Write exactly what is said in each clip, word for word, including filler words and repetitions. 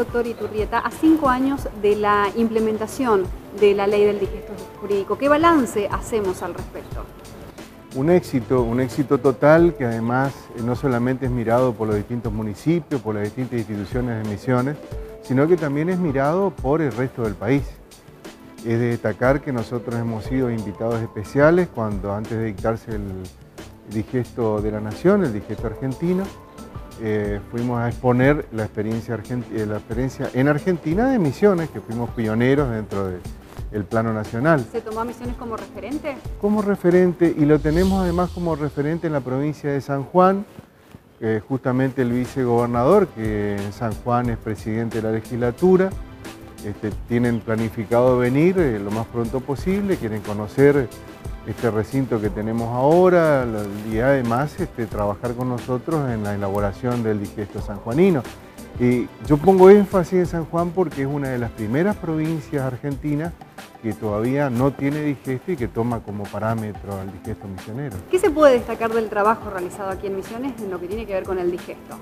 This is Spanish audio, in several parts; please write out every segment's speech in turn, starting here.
doctor Iturrieta, a cinco años de la implementación de la ley del digesto jurídico, ¿qué balance hacemos al respecto? Un éxito, un éxito total que además no solamente es mirado por los distintos municipios, por las distintas instituciones de Misiones, sino que también es mirado por el resto del país. Es de destacar que nosotros hemos sido invitados especiales cuando antes de dictarse el digesto de la Nación, el digesto argentino, eh, fuimos a exponer la experiencia, la experiencia en Argentina de Misiones, que fuimos pioneros dentro del plano nacional. ¿Se tomó a Misiones como referente? Como referente, y lo tenemos además como referente en la provincia de San Juan, eh, justamente el vicegobernador, que en San Juan es presidente de la legislatura. Este, tienen planificado venir eh, lo más pronto posible, quieren conocer este recinto que tenemos ahora y además este, trabajar con nosotros en la elaboración del digesto sanjuanino. Y yo pongo énfasis en San Juan porque es una de las primeras provincias argentinas que todavía no tiene digesto y que toma como parámetro al digesto misionero. ¿Qué se puede destacar del trabajo realizado aquí en Misiones en lo que tiene que ver con el digesto?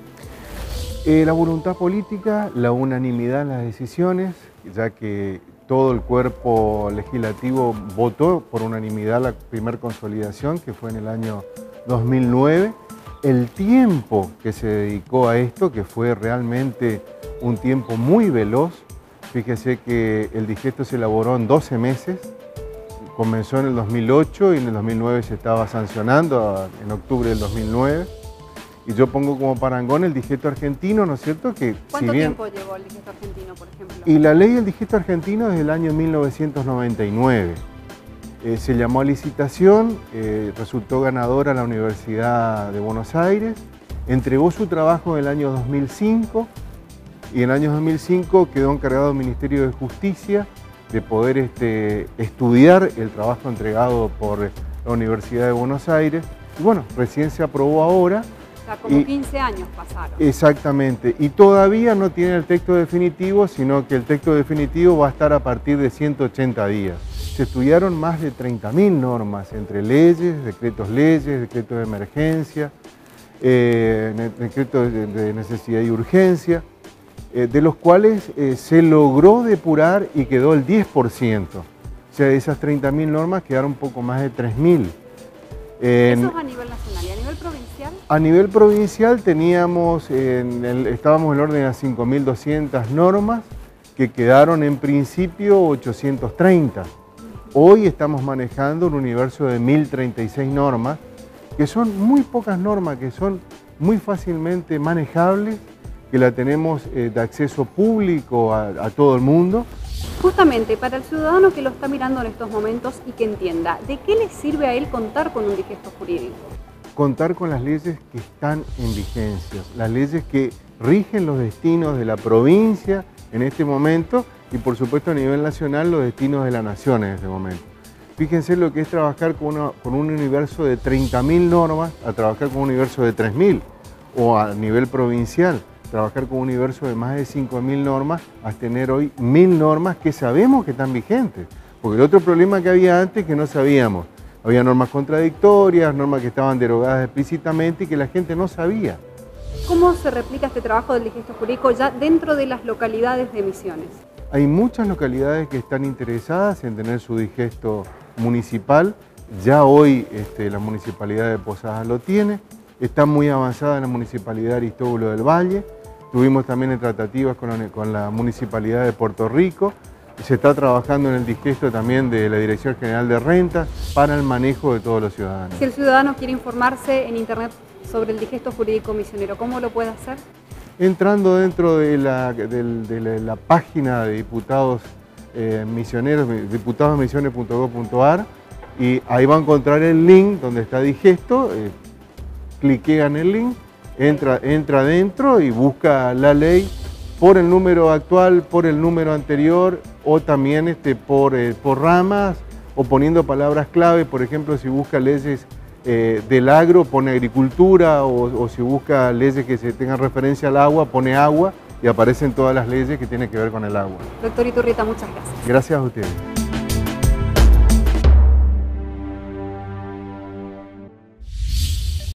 Eh, la voluntad política, la unanimidad en las decisiones, ya que todo el cuerpo legislativo votó por unanimidad la primera consolidación, que fue en el año dos mil nueve. El tiempo que se dedicó a esto, que fue realmente un tiempo muy veloz, fíjese que el digesto se elaboró en doce meses, comenzó en el dos mil ocho y en el dos mil nueve se estaba sancionando, en octubre del dos mil nueve. Y yo pongo como parangón el digesto argentino, ¿no es cierto? Que ¿Cuánto si bien... tiempo llevó el digesto argentino, por ejemplo? Y la ley del digesto argentino desde el año mil novecientos noventa y nueve. Eh, se llamó a licitación, eh, resultó ganadora la Universidad de Buenos Aires, entregó su trabajo en el año dos mil cinco y en el año dos mil cinco quedó encargado el Ministerio de Justicia de poder este, estudiar el trabajo entregado por la Universidad de Buenos Aires. Y bueno, recién se aprobó ahora. O sea, como y, quince años pasaron. Exactamente, y todavía no tiene el texto definitivo, sino que el texto definitivo va a estar a partir de ciento ochenta días. Se estudiaron más de treinta mil normas, entre leyes, decretos leyes, decretos de emergencia, eh, decretos de, de necesidad y urgencia, eh, de los cuales eh, se logró depurar y quedó el diez por ciento. O sea, de esas treinta mil normas quedaron un poco más de tres mil. En, ¿Eso es a nivel nacional y a nivel provincial? A nivel provincial teníamos, en el, estábamos en el orden de las cinco mil doscientas normas que quedaron en principio ochocientas treinta. Hoy estamos manejando un universo de mil treinta y seis normas, que son muy pocas normas, que son muy fácilmente manejables, que la tenemos eh, de acceso público a, a todo el mundo. Justamente para el ciudadano que lo está mirando en estos momentos y que entienda, ¿de qué le sirve a él contar con un digesto jurídico? Contar con las leyes que están en vigencia, las leyes que rigen los destinos de la provincia en este momento y por supuesto a nivel nacional los destinos de la nación en este momento. Fíjense lo que es trabajar con, una, con un universo de treinta mil normas a trabajar con un universo de tres mil o a nivel provincial. Trabajar con un universo de más de cinco mil normas a tener hoy mil normas que sabemos que están vigentes. Porque el otro problema que había antes es que no sabíamos. Había normas contradictorias, normas que estaban derogadas explícitamente y que la gente no sabía. ¿Cómo se replica este trabajo del digesto jurídico ya dentro de las localidades de Misiones? Hay muchas localidades que están interesadas en tener su digesto municipal. Ya hoy este, la Municipalidad de Posadas lo tiene. Está muy avanzada en la Municipalidad de Aristóbulo del Valle. Estuvimos también en tratativas con la, con la Municipalidad de Puerto Rico. Se está trabajando en el digesto también de la Dirección General de Rentas para el manejo de todos los ciudadanos. Si el ciudadano quiere informarse en internet sobre el digesto jurídico misionero, ¿cómo lo puede hacer? Entrando dentro de la, de, de la, la página de diputados eh, misioneros, diputados misiones punto gob punto ar, y ahí va a encontrar el link donde está digesto. Eh, cliquean el link, entra, entra adentro y busca la ley por el número actual, por el número anterior o también este, por, eh, por ramas o poniendo palabras clave. Por ejemplo, si busca leyes eh, del agro, pone agricultura o, o si busca leyes que se tengan referencia al agua, pone agua y aparecen todas las leyes que tienen que ver con el agua. Doctor Iturrieta, muchas gracias. Gracias a ustedes.